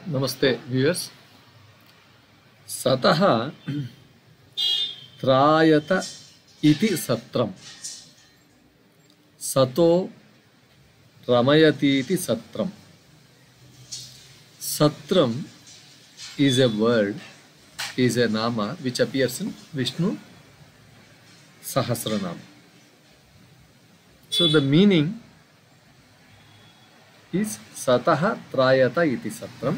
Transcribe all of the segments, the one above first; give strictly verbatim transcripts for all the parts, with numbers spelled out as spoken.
Namaste viewers. Sataha trayate iti satram. Sato ramayati iti satram. Satram is a word, is a nama which appears in Vishnu Sahasranama. So the meaning is Sataha trayata iti satram.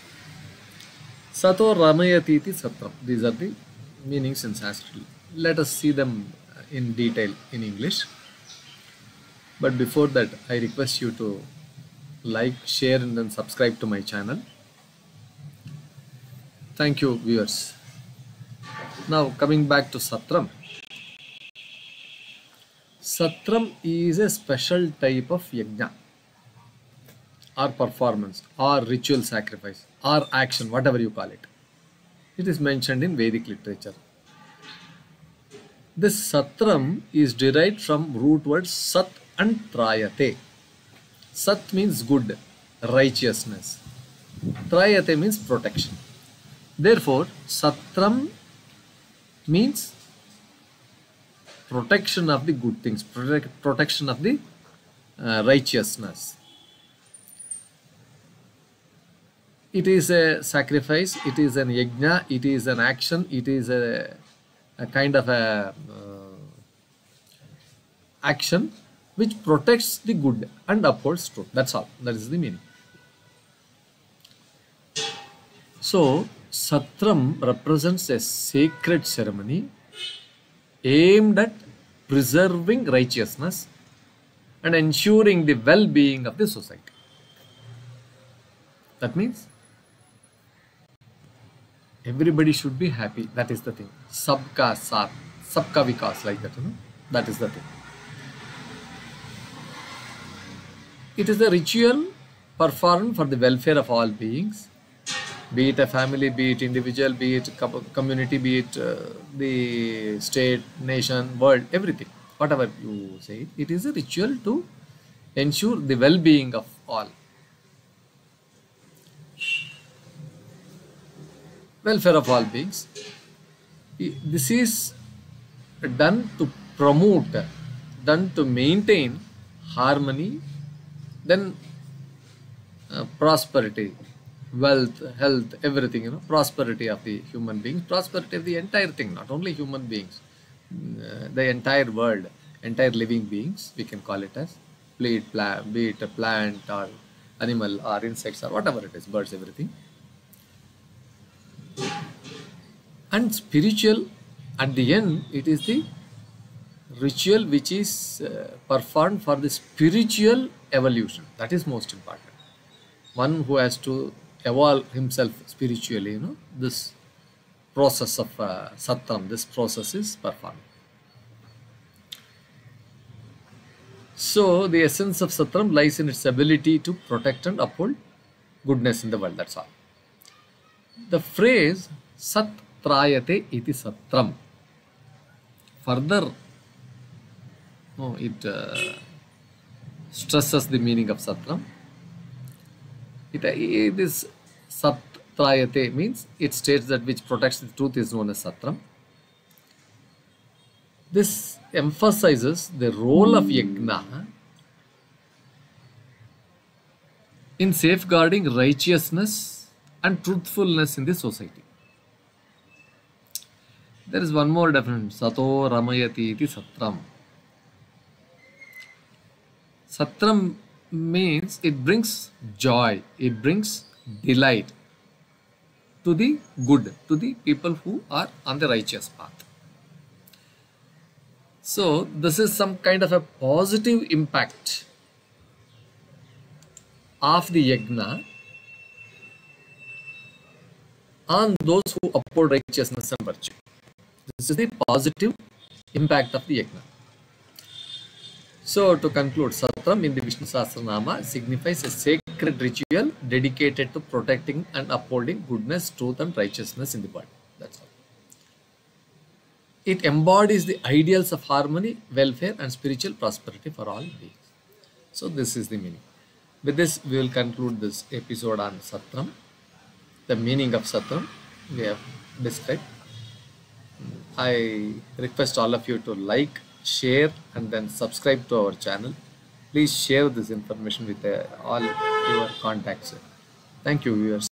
Sato ramayati iti satram. These are the meanings in Sanskrit. Let us see them in detail in English. But before that, I request you to like, share and then subscribe to my channel. Thank you, viewers. Now coming back to Satram. Satram is a special type of Yajna or performance or ritual sacrifice or action, whatever you call it. It is mentioned in Vedic literature. This Satram is derived from root words Sat and Trayate. Sat means good, righteousness. Trayate means protection. Therefore, Satram means protection of the good things, protect, protection of the uh, righteousness. It is a sacrifice, it is an yajna, it is an action, it is a, a kind of a uh, action which protects the good and upholds truth. That's all. That is the meaning. So, Satram represents a sacred ceremony aimed at preserving righteousness and ensuring the well-being of the society. That means everybody should be happy. That is the thing. Sabka saath, sabka vikas, like that. You know? That is the thing. It is a ritual performed for the welfare of all beings, be it a family, be it individual, be it community, be it uh, the state, nation, world, everything. Whatever you say, it is a ritual to ensure the well-being of all. Welfare of all beings. This is done to promote, done to maintain harmony, then uh, prosperity, wealth, health, everything, you know, prosperity of the human beings, prosperity of the entire thing, not only human beings, uh, the entire world, entire living beings, we can call it as, be it, plant, be it a plant or animal or insects or whatever it is, birds, everything. And spiritual, at the end, it is the ritual which is uh, performed for the spiritual evolution. That is most important. One who has to evolve himself spiritually, you know, this process of uh, Satram, this process is performed. So, the essence of Satram lies in its ability to protect and uphold goodness in the world. That's all. The phrase Sat trayate iti Satram further no, it uh, stresses the meaning of Satram. It, it is Sat trayate means it states that which protects the truth is known as Satram. This emphasizes the role of Yajna in safeguarding righteousness and truthfulness in the society. There is one more definition, Sato ramayati iti Satram. Satram means it brings joy, it brings delight to the good, to the people who are on the righteous path. So, this is some kind of a positive impact of the Yajna on those who uphold righteousness and virtue. This is the positive impact of the Yajna. So, to conclude, Satram in the Vishnu Sahasranama signifies a sacred ritual dedicated to protecting and upholding goodness, truth and righteousness in the world. That's all. It embodies the ideals of harmony, welfare and spiritual prosperity for all beings. So, this is the meaning. With this, we will conclude this episode on Satram. the meaning of Satram we have described. I request all of you to like, share, and then subscribe to our channel. Please share this information with uh, all your contacts. Thank you, viewers.